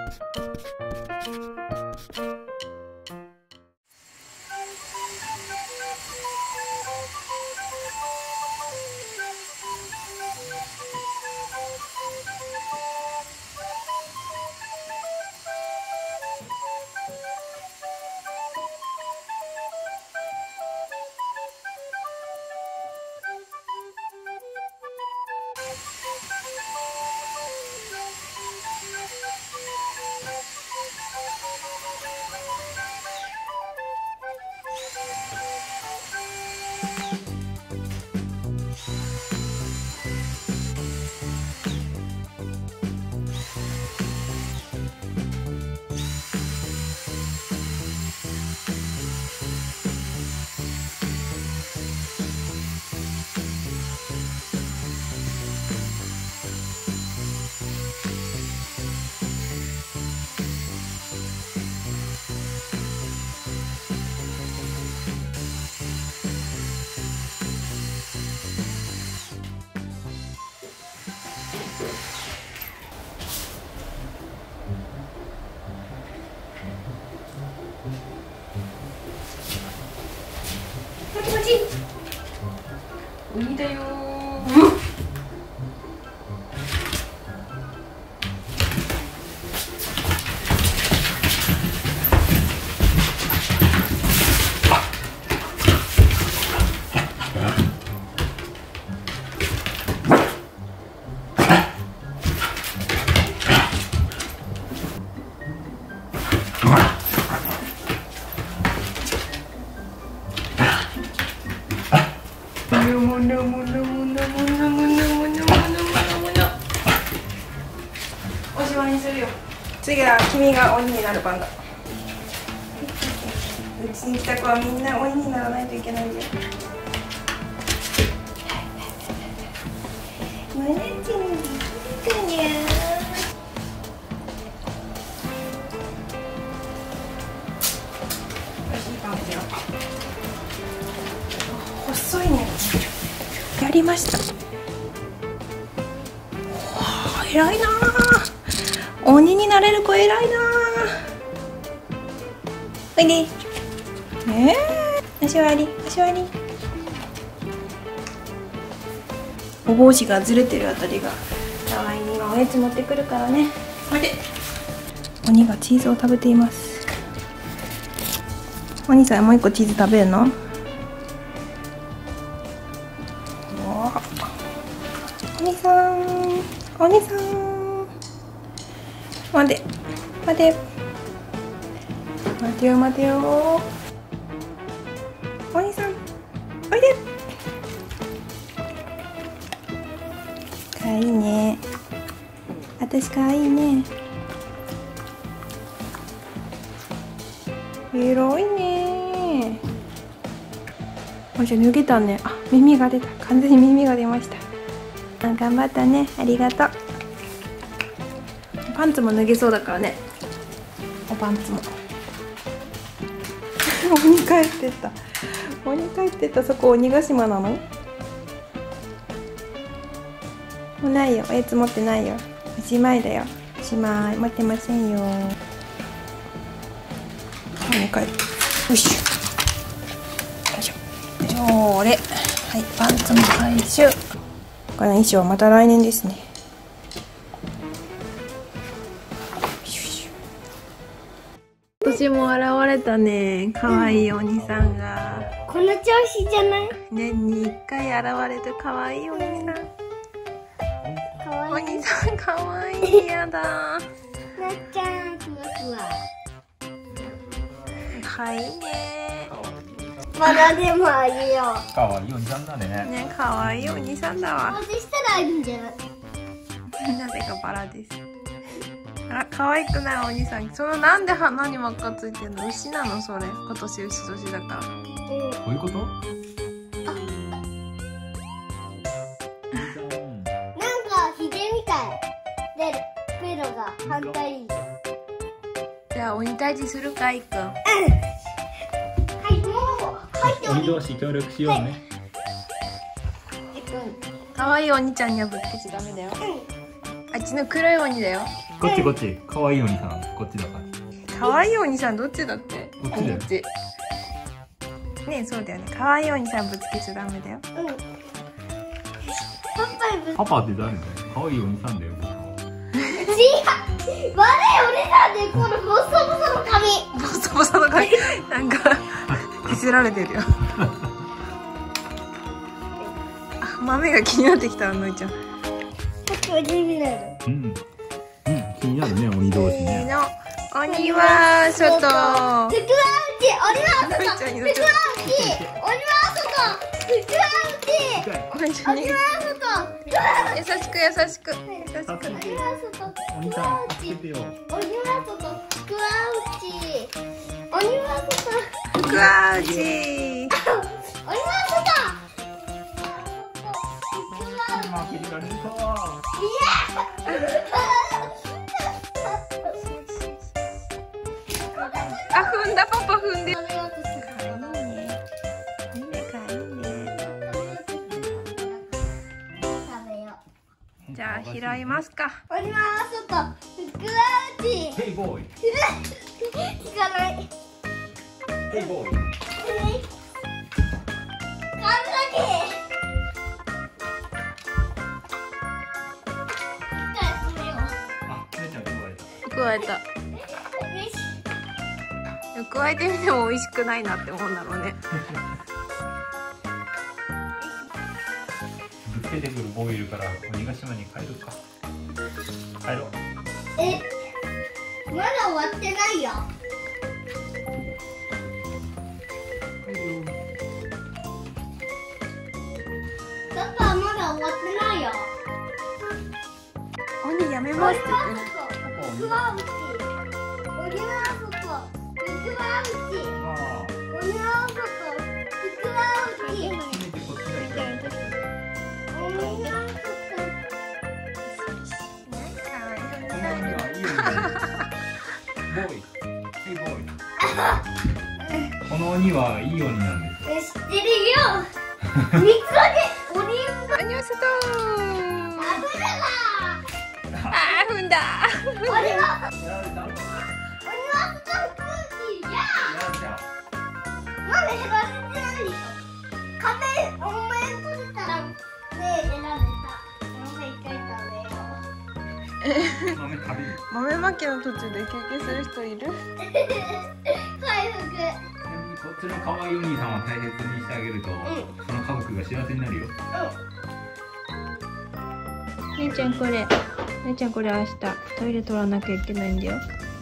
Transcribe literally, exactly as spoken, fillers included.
鬼だよおしまいにするよ。次は君が鬼になる番だ。うちに来た子はみんな鬼にならないといけないよ。むねちにびっくにゃー。細いね。やりました。偉いなー。鬼になれる子偉いなー。おいで。えー、足割り、足割り。お帽子がずれてるあたりが可愛いに今おやつ持ってくるからね。おいで。鬼がチーズを食べています。お兄さんもう一個チーズ食べるの？お兄さん、お兄さん、待て、待て、待てよ、待てよ。お兄さん、おいで。かわいいね。私かわいいね。広いね。あ、じゃあ脱げたね。あ、耳が出た。完全に耳が出ました。あ、頑張ったね。ありがとう。パンツも脱げそうだからね。おパンツも。鬼帰ってった。鬼帰ってった。そこ鬼ヶ島なの？もうないよ。おやつ持ってないよ。おしまいだよ。おしまい。持ってませんよ。鬼帰って。よいしょ。よいしょ。よいしょ。あれ。はい、パンツも回収。この衣装はまた来年ですね。今年も現れたね。可愛いお兄さんが。 この調子じゃない？ 年に一回現れる可愛いお兄さん。お兄さん可愛い。やだ。 なっちゃん、ふわふわ。 可愛いね。 バラでもあげよう。可愛いお兄さんだね。 ね、可愛いお兄さんだわ。 そしたらいいんじゃない？ なぜかバラです。あら、可愛くないお兄さん。そのなんで鼻に輪っかついてるの？牛なのそれ。今年牛年だから。 こういうこと？ なんかヒゲみたい。で、ベロが反対に。 じゃあ鬼退治するかいくん。うん。 はい、もう入っており。 鬼同士協力しようね。 可愛いお兄ちゃんにはぶつけちゃダメだよ。あっちの黒い鬼だよ。 こっちこっち。可愛いお兄さんこっちだから。 可愛いお兄さんどっちだって。 こっちだよ。 こっち。ね、そうだよね。可愛いお兄さんぶつけちゃダメだよ。 うん。パパにぶつパパって誰だよ。可愛いお兄さんだよ。 違う。悪いお姉さんでこのボッサボサの髪。 ボサボサの髪なんか見せられてるよ。あ、豆が気になってきたのいちゃん。 さっきは気になる。 うん。うん、気になるね、鬼同士ね。 の鬼は外。 福は内、鬼は外。福は内、鬼は外。福は内、 お兄ちゃんに鬼は外。 優しく優しく優しく。 鬼は外。 鬼さん、助けてよ。 鬼は外。福は内。鬼は外。 福は内。 鬼は外。 負けられるか。 あ、踏んだ、パパ踏んで。じゃあ拾いますか。 鬼は外。福は内。 ヘイボーイ。 聞かない。 ヘイボーイ。 髪だけ。 あ、姉ちゃん加えた。 加えた。加えてみても美味しくないなって思うんだろうね。 ぶつけてくるボーイいるから鬼ヶ島に帰るか。帰ろう。 え、まだ終わってないよ。パパまだ終わってないよ。 鬼やめますって言ってる。 福は内。鬼は外。福は内。鬼は外。福は内。鬼は外。 ボーイ。ヘイボーイ。この鬼はいい鬼なんです。 知ってるよ。三つだけ鬼は鬼は外。 危ないわ。 あー、踏んだ。 鬼はやられた。 鬼は外空気や。なんで減らせてないの？壁お前取れたらねえ選べた。お前一回食べよう。 豆食べる。 豆まきの途中で休憩する人いる？ 回復。 こっちの可愛いお兄さんは大切にしてあげると、その家族が幸せになるよ。 姉ちゃんこれ、姉ちゃんこれ明日トイレ取らなきゃいけないんだよ。